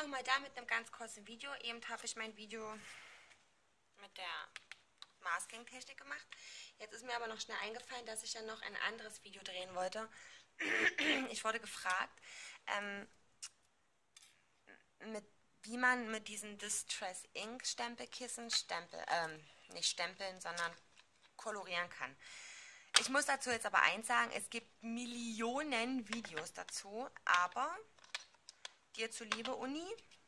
nochmal da mit einem ganz kurzen Video. Eben habe ich mein Video mit der Masking-Technik gemacht. Jetzt ist mir aber noch schnell eingefallen, dass ich ja noch ein anderes Video drehen wollte. Ich wurde gefragt, wie man mit diesen Distress Ink Stempelkissen nicht stempeln, sondern kolorieren kann. Ich muss dazu jetzt aber eins sagen, es gibt Millionen Videos dazu, aber dir zuliebe, Uni,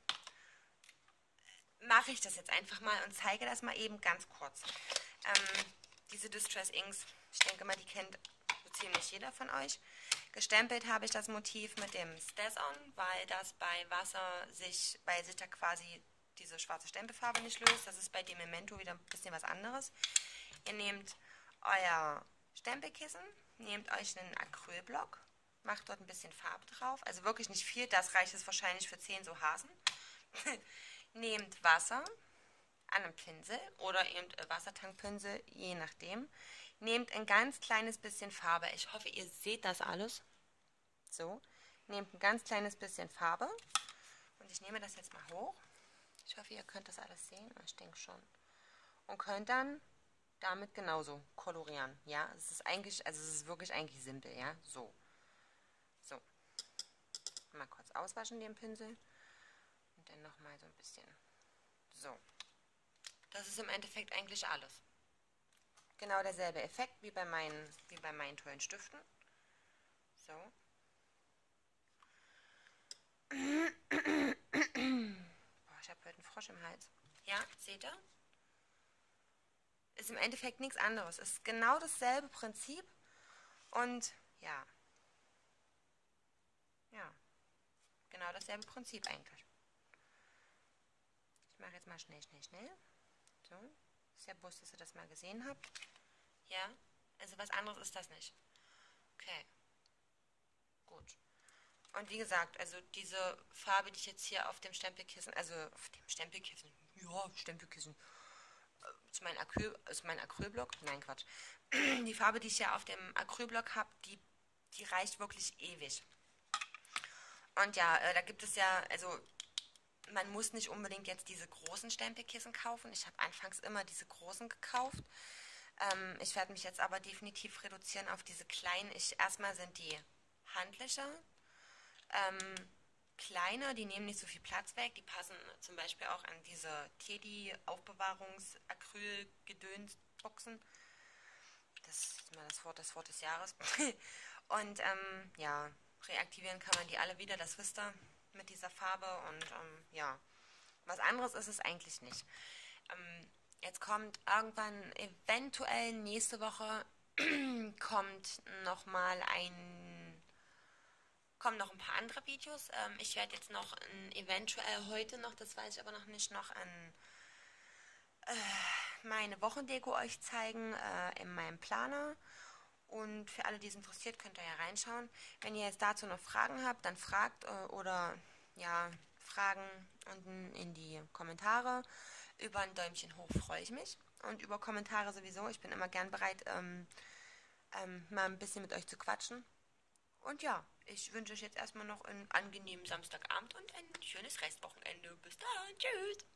mache ich das jetzt einfach mal und zeige das mal eben ganz kurz. Diese Distress Inks, ich denke mal, die kennt so ziemlich jeder von euch. Gestempelt habe ich das Motiv mit dem Stess-On, weil das bei Wasser sich da quasi diese schwarze Stempelfarbe nicht löst. Das ist bei dem Memento wieder ein bisschen was anderes. Ihr nehmt euer Stempelkissen, nehmt euch einen Acrylblock, macht dort ein bisschen Farbe drauf, also wirklich nicht viel, das reicht es wahrscheinlich für 10 so Hasen. Nehmt Wasser an einem Pinsel oder eben Wassertankpinsel, je nachdem. Nehmt ein ganz kleines bisschen Farbe, ich hoffe, ihr seht das alles. So, nehmt ein ganz kleines bisschen Farbe und ich nehme das jetzt mal hoch. Ich hoffe, ihr könnt das alles sehen, ich denke schon. Und könnt dann damit genauso kolorieren, ja. Es ist eigentlich, also es ist wirklich eigentlich simpel, ja. So. So. Mal kurz auswaschen den Pinsel. Und dann nochmal so ein bisschen. So. Das ist im Endeffekt eigentlich alles. Genau derselbe Effekt wie bei meinen tollen Stiften. So. Boah, ich habe heute einen Frosch im Hals. Ja, seht ihr? Ist im Endeffekt nichts anderes. Ist genau dasselbe Prinzip. Und ja. Ja. Genau dasselbe Prinzip eigentlich. Ich mache jetzt mal schnell. So. Ist ja bloß, dass ihr das mal gesehen habt. Ja. Also was anderes ist das nicht. Okay. Gut. Und wie gesagt, also diese Farbe, die ich jetzt hier auf dem Stempelkissen, Stempelkissen, ist mein Acrylblock, nein Quatsch, die Farbe, die ich hier auf dem Acrylblock habe, die reicht wirklich ewig. Und ja, da gibt es ja, also man muss nicht unbedingt jetzt diese großen Stempelkissen kaufen. Ich habe anfangs immer diese großen gekauft. Ich werde mich jetzt aber definitiv reduzieren auf diese kleinen. Erstmal sind die handlicher. Kleiner, die nehmen nicht so viel Platz weg, die passen zum Beispiel auch an diese Teddy-Aufbewahrungs-Acryl-Gedöns-Boxen. Das ist mal das Wort des Jahres. Und ja, reaktivieren kann man die alle wieder, das wisst ihr, mit dieser Farbe. Und ja, was anderes ist es eigentlich nicht. Jetzt kommt irgendwann, eventuell nächste Woche, kommen noch ein paar andere Videos. Ich werde jetzt noch eventuell heute noch, das weiß ich aber noch nicht, noch meine Wochendeko euch zeigen in meinem Planer. Und für alle, die es interessiert, könnt ihr ja reinschauen. Wenn ihr jetzt dazu noch Fragen habt, dann fragt oder ja, Fragen unten in die Kommentare. Über ein Däumchen hoch freue ich mich. Und über Kommentare sowieso. Ich bin immer gern bereit, mal ein bisschen mit euch zu quatschen. Und ja, ich wünsche euch jetzt erstmal noch einen angenehmen Samstagabend und ein schönes Restwochenende. Bis dann, tschüss!